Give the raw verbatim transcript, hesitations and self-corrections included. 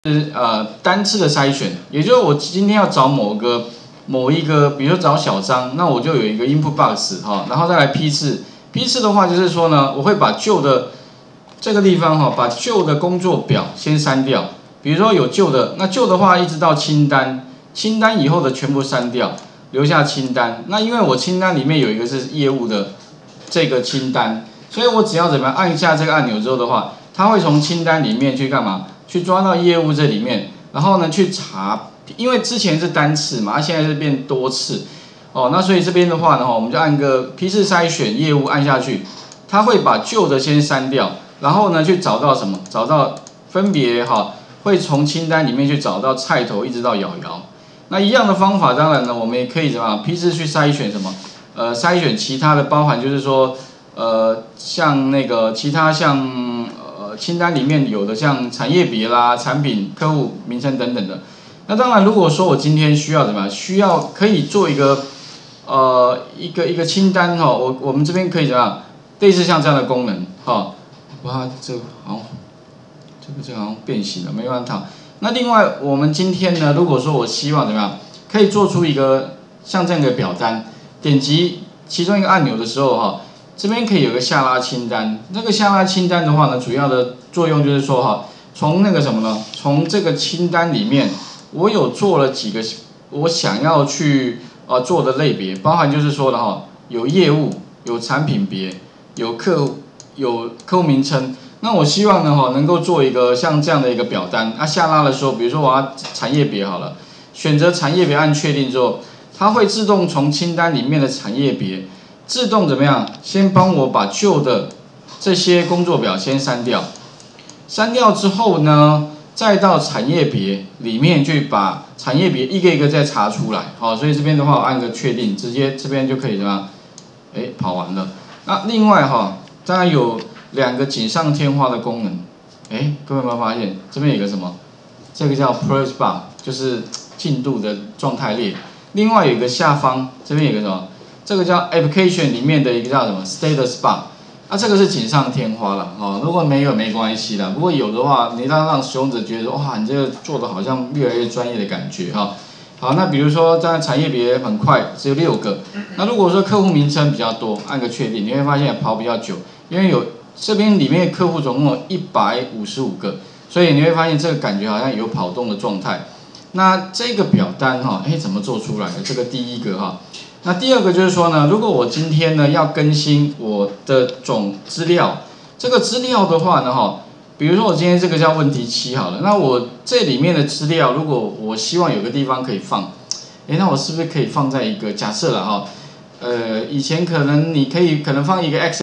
是呃单次的筛选，也就是我今天要找某个某一个，比如说找小张，那我就有一个 input box 哈，然后再来批次。批次的话就是说呢，我会把旧的这个地方哈，把旧的工作表先删掉。比如说有旧的，那旧的话一直到清单，清单以后的全部删掉，留下清单。那因为我清单里面有一个是业务的这个清单，所以我只要怎么样按一下这个按钮之后的话，它会从清单里面去干嘛？去抓到业务这里面，然后呢去查，因为之前是单次嘛，它现在是变多次，哦，那所以这边的话呢，我们就按个批次筛选业务按下去，它会把旧的先删掉，然后呢去找到什么？找到分别哈，会从清单里面去找到菜头一直到瑶瑶。那一样的方法，当然呢，我们也可以怎么样？批次去筛选什么？呃，筛选其他的，包含就是说，呃，像那个其他像。清单里面有的像产业别啦、产品、客户名称等等的。那当然，如果说我今天需要怎么样，需要可以做一个呃一个一个清单哈，我我们这边可以怎么样，类似像这样的功能哈。哇，这个好，这个这个好像变形了，没办法。那另外，我们今天呢，如果说我希望怎么样，可以做出一个像这样的表单，点击其中一个按钮的时候哈。这边可以有个下拉清单，那个下拉清单的话呢，主要的作用就是说哈，从那个什么呢？从这个清单里面，我有做了几个我想要去呃做的类别，包含就是说的哈，有业务，有产品别，有客户，有客户名称。那我希望呢哈，能够做一个像这样的一个表单。那、啊、下拉的时候，比如说我要产业别好了，选择产业别按确定之后，它会自动从清单里面的产业别。自动怎么样？先帮我把旧的这些工作表先删掉，删掉之后呢，再到产业别里面去把产业别一个一个再查出来。好，所以这边的话我按个确定，直接这边就可以怎么样？哎，跑完了。那另外哈，当然有两个锦上添花的功能。哎，各位有没有发现这边有个什么？这个叫 progress bar， 就是进度的状态列。另外有一个下方这边有个什么？这个叫 application 里面的一个叫什么 status bar， 啊，这个是锦上添花了哦。如果没有没关系啦，不过有的话，你让让使用者觉得哇，你这个做的好像越来越专业的感觉哈。好，那比如说在产业别很快只有六个，那如果说客户名称比较多，按个确定，你会发现跑比较久，因为有这边里面客户总共有一百五十五个，所以你会发现这个感觉好像有跑动的状态。那这个表单哈，哎，怎么做出来的？这个第一个哈。那第二个就是说呢，如果我今天呢要更新我的总资料，这个资料的话呢，哈，比如说我今天这个叫问题七好了，那我这里面的资料，如果我希望有个地方可以放，哎，那我是不是可以放在一个假设了哈，呃，以前可能你可以可能放一个 X。